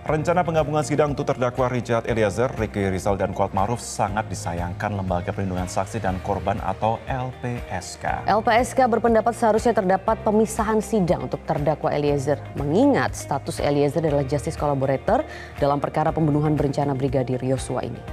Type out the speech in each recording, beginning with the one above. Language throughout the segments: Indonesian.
Rencana penggabungan sidang untuk terdakwa Richard Eliezer, Ricky Rizal, dan Kuatmaruf sangat disayangkan Lembaga Perlindungan Saksi dan Korban atau LPSK. LPSK berpendapat seharusnya terdapat pemisahan sidang untuk terdakwa Eliezer, mengingat status Eliezer adalah justice collaborator dalam perkara pembunuhan berencana Brigadir Yosua ini.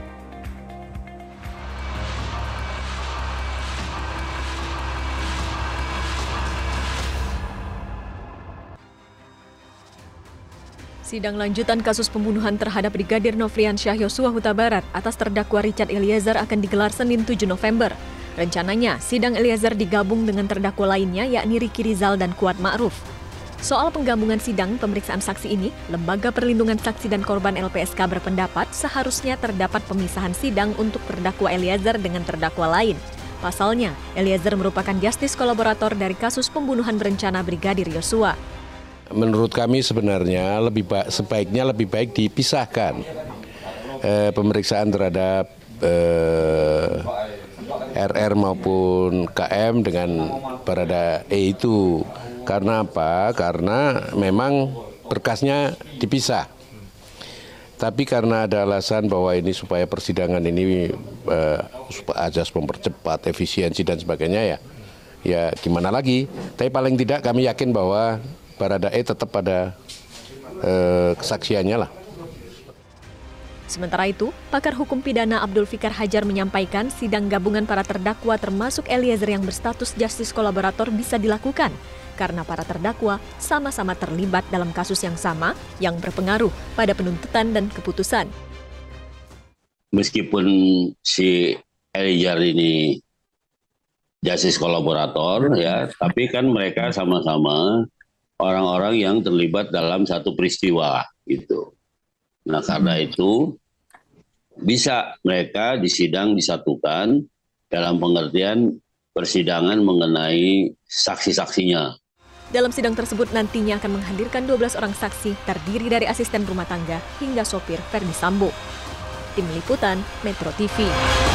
Sidang lanjutan kasus pembunuhan terhadap Brigadir Nofriansyah Yosua Huta Barat atas terdakwa Richard Eliezer akan digelar Senin 7 November. Rencananya, sidang Eliezer digabung dengan terdakwa lainnya yakni Ricky Rizal dan Kuatmaruf. Soal penggabungan sidang pemeriksaan saksi ini, Lembaga Perlindungan Saksi dan Korban LPSK berpendapat seharusnya terdapat pemisahan sidang untuk terdakwa Eliezer dengan terdakwa lain. Pasalnya, Eliezer merupakan justice kolaborator dari kasus pembunuhan berencana Brigadir Yosua. Menurut kami sebenarnya sebaiknya lebih baik dipisahkan pemeriksaan terhadap RR maupun KM dengan Barada E itu. Karena apa? Karena memang berkasnya dipisah. Tapi karena ada alasan bahwa ini supaya persidangan ini ajas mempercepat efisiensi dan sebagainya ya gimana lagi. Tapi paling tidak kami yakin bahwa Barada E tetap pada kesaksiannya lah. Sementara itu, pakar hukum pidana Abdul Fikar Hajar menyampaikan sidang gabungan para terdakwa termasuk Eliezer yang berstatus justice kolaborator bisa dilakukan karena para terdakwa sama-sama terlibat dalam kasus yang sama yang berpengaruh pada penuntutan dan keputusan. Meskipun si Eliezer ini justice kolaborator tapi kan mereka sama-sama orang-orang yang terlibat dalam satu peristiwa gitu. Nah karena itu bisa mereka di sidang disatukan dalam pengertian persidangan mengenai saksi-saksinya. Dalam sidang tersebut nantinya akan menghadirkan 12 orang saksi terdiri dari asisten rumah tangga hingga sopir Ferdi Sambo. Tim Liputan Metro TV.